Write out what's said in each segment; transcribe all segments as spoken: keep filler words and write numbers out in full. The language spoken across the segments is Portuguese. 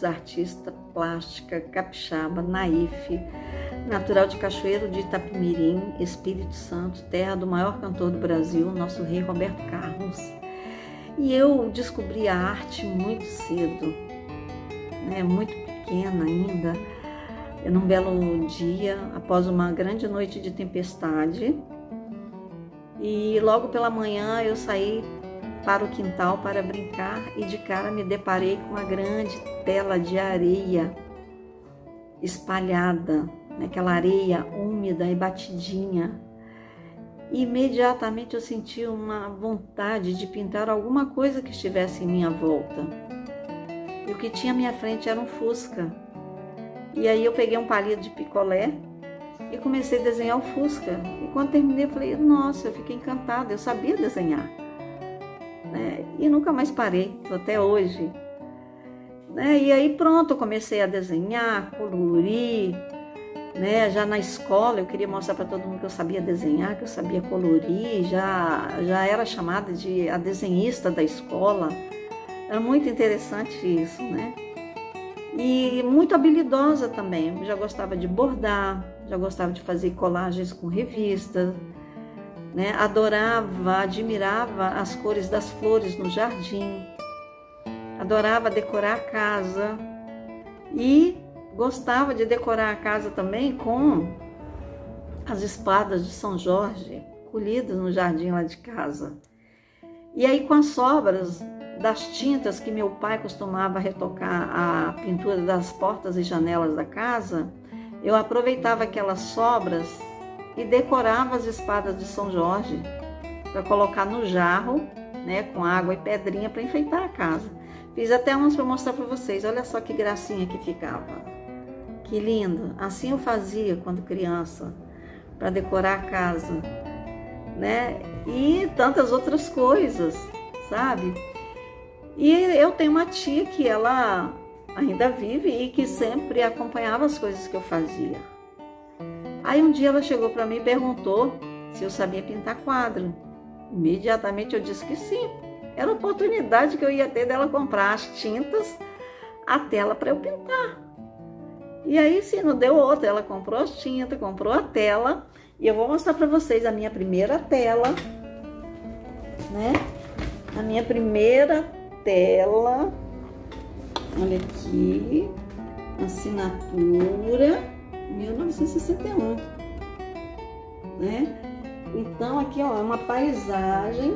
Alves, artista plástica capixaba, naífe, natural de Cachoeiro de Itapemirim, Espírito Santo, terra do maior cantor do Brasil, nosso rei Roberto Carlos. E eu descobri a arte muito cedo, né, muito pequena ainda, num belo dia, após uma grande noite de tempestade. E logo pela manhã eu saí para o quintal para brincar e de cara me deparei com uma grande tela de areia espalhada, né? Aquela areia úmida e batidinha. E imediatamente eu senti uma vontade de pintar alguma coisa que estivesse em minha volta. E o que tinha à minha frente era um fusca. E aí eu peguei um palito de picolé e comecei a desenhar o fusca. E quando terminei eu falei, nossa, eu fiquei encantada, eu sabia desenhar. Né? E nunca mais parei, até hoje. Né? E aí pronto, eu comecei a desenhar, colorir. Né? Já na escola eu queria mostrar para todo mundo que eu sabia desenhar, que eu sabia colorir, já, já era chamada de a desenhista da escola. Era muito interessante isso, né? E muito habilidosa também, eu já gostava de bordar, já gostava de fazer colagens com revistas, né? Adorava, admirava as cores das flores no jardim, adorava decorar a casa e gostava de decorar a casa também com as espadas de São Jorge colhidas no jardim lá de casa. E aí com as sobras das tintas que meu pai costumava retocar a pintura das portas e janelas da casa, eu aproveitava aquelas sobras e decorava as espadas de São Jorge para colocar no jarro, né, com água e pedrinha para enfeitar a casa. Fiz até umas para mostrar para vocês, olha só que gracinha que ficava. Que lindo! Assim eu fazia quando criança, para decorar a casa, né? E tantas outras coisas, sabe? E eu tenho uma tia que ela ainda vive e que sempre acompanhava as coisas que eu fazia. Aí um dia ela chegou para mim e perguntou se eu sabia pintar quadro. Imediatamente eu disse que sim. Era a oportunidade que eu ia ter dela comprar as tintas, a tela para eu pintar. E aí sim, não deu outra. Ela comprou as tintas, comprou a tela. E eu vou mostrar para vocês a minha primeira tela, né? A minha primeira tela, olha aqui, assinatura mil novecentos e sessenta e um, né? Então aqui ó, é uma paisagem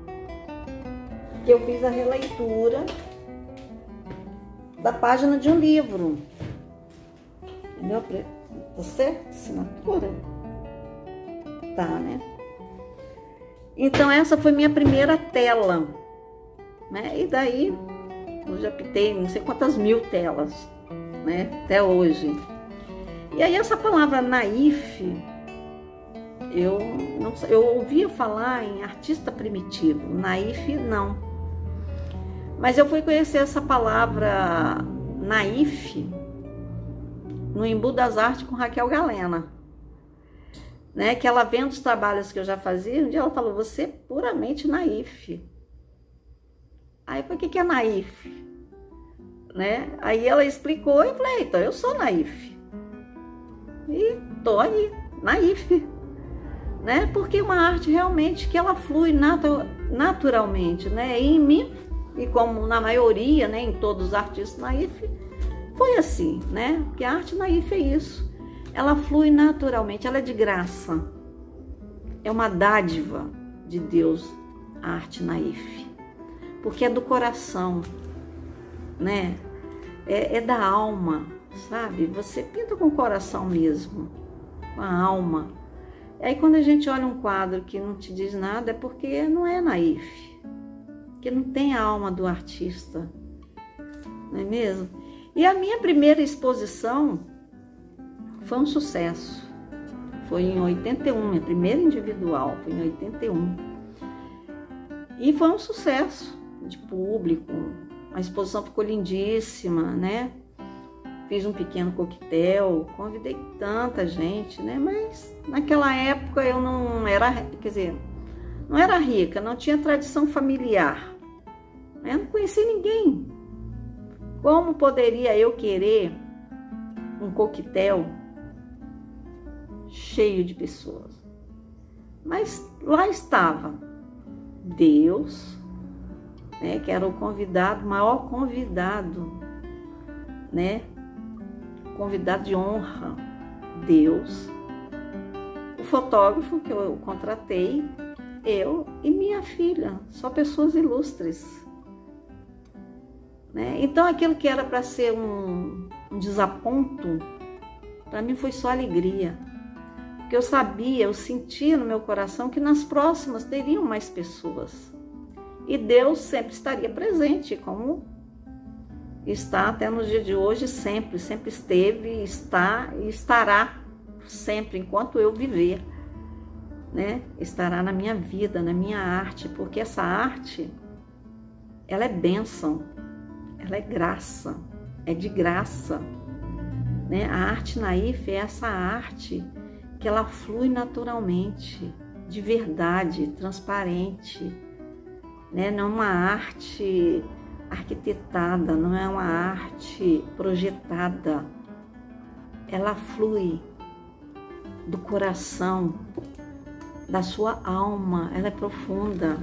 que eu fiz a releitura da página de um livro, entendeu? Tá certo? Assinatura? Tá, né? Então essa foi minha primeira tela. Né? E daí eu já pintei não sei quantas mil telas, né? Até hoje. E aí essa palavra naífe, eu, não, eu ouvia falar em artista primitivo, naífe não. Mas eu fui conhecer essa palavra naífe no Embu das Artes com Raquel Galena, né? Que ela vendo os trabalhos que eu já fazia, um dia ela falou, você é puramente naífe. Aí eu falei, o que é naífe? Né? Aí ela explicou e eu falei, então eu sou naífe. E tô aí, naífe. Né? Porque é uma arte realmente que ela flui natu naturalmente, né? E em mim, e como na maioria, né, em todos os artistas naífe, foi assim, né? Porque a arte naífe é isso. Ela flui naturalmente, ela é de graça. É uma dádiva de Deus, a arte naífe. Porque é do coração, né? É, é da alma, sabe? Você pinta com o coração mesmo, com a alma. E aí quando a gente olha um quadro que não te diz nada, é porque não é naífe, porque não tem a alma do artista, não é mesmo? E a minha primeira exposição foi um sucesso. Foi em oitenta e um, minha primeira individual, foi em oitenta e um. E foi um sucesso de público, a exposição ficou lindíssima, né? Fiz um pequeno coquetel, convidei tanta gente, né? Mas naquela época eu não era, quer dizer, não era rica, não tinha tradição familiar. Eu não conhecia ninguém. Como poderia eu querer um coquetel cheio de pessoas? Mas lá estava Deus, né, que era o convidado, o maior convidado, né, convidado de honra, Deus, o fotógrafo que eu contratei, eu e minha filha, só pessoas ilustres, né? Então aquilo que era para ser um, um desaponto, para mim foi só alegria, porque eu sabia, eu sentia no meu coração que nas próximas teriam mais pessoas e Deus sempre estaria presente, como está até no dia de hoje, sempre, sempre esteve, está e estará sempre, enquanto eu viver, né? Estará na minha vida, na minha arte, porque essa arte, ela é bênção, ela é graça, é de graça, né? A arte naif é essa arte que ela flui naturalmente, de verdade, transparente, né? Não é uma arte arquitetada, não é uma arte projetada, ela flui do coração, da sua alma, ela é profunda.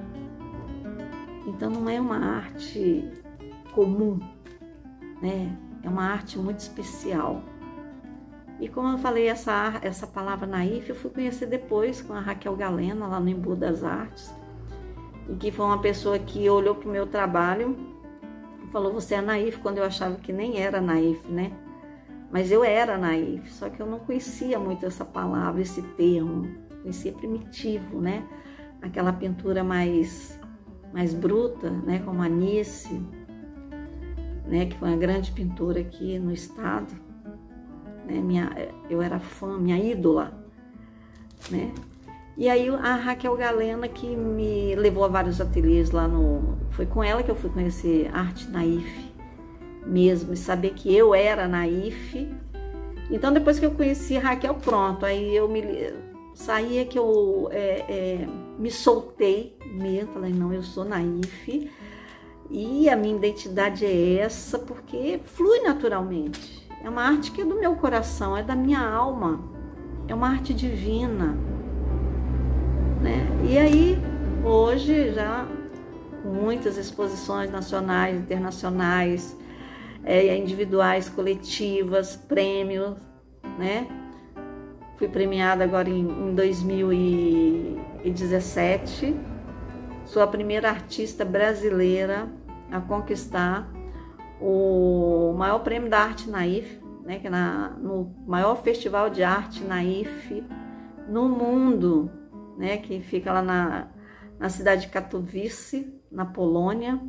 Então não é uma arte comum, né? É uma arte muito especial. E como eu falei, essa, essa palavra naif, eu fui conhecer depois com a Raquel Galena, lá no Embu das Artes, e que foi uma pessoa que olhou para o meu trabalho e falou, você é naif, quando eu achava que nem era naif, né? Mas eu era naif, só que eu não conhecia muito essa palavra, esse termo, conhecia primitivo, né? Aquela pintura mais, mais bruta, né? Como a Nice, né? Que foi uma grande pintora aqui no estado, né? Minha, eu era fã, minha ídola, né? E aí a Raquel Galena que me levou a vários ateliês lá no... Foi com ela que eu fui conhecer arte naif mesmo, e saber que eu era naif. Então depois que eu conheci a Raquel, pronto, aí eu me... Saía que eu é, é, me soltei mesmo, falei, não, eu sou naif e a minha identidade é essa, porque flui naturalmente. É uma arte que é do meu coração, é da minha alma, é uma arte divina, né? E aí, hoje, já com muitas exposições nacionais, internacionais, é, individuais, coletivas, prêmios, né? Fui premiada agora em, em dois mil e dezessete, sou a primeira artista brasileira a conquistar o maior prêmio da arte naif, né, que é na, no maior festival de arte naif no mundo, né, que fica lá na, na cidade de Katowice, na Polônia,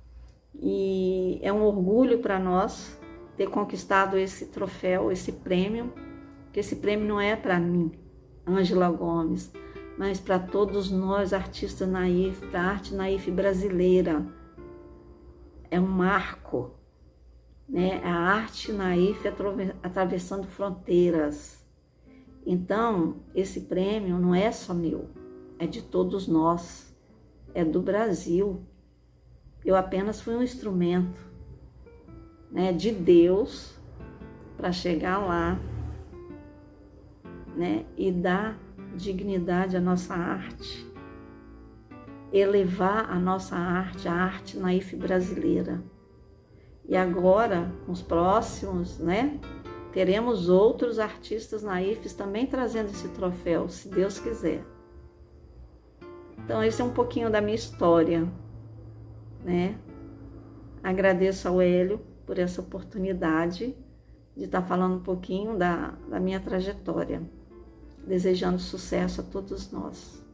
e é um orgulho para nós ter conquistado esse troféu, esse prêmio, que esse prêmio não é para mim, Ângela Gomes, mas para todos nós artistas naif, da arte naif brasileira. É um marco, né? A arte naif atravessando fronteiras. Então, esse prêmio não é só meu, é de todos nós, é do Brasil. Eu apenas fui um instrumento, né, de Deus para chegar lá, né, e dar dignidade à nossa arte, elevar a nossa arte, a arte naif brasileira. E agora, nos próximos, né, teremos outros artistas naifs também trazendo esse troféu, se Deus quiser. Então, esse é um pouquinho da minha história, né? Agradeço ao Hélio por essa oportunidade de estar falando um pouquinho da, da minha trajetória. Desejando sucesso a todos nós.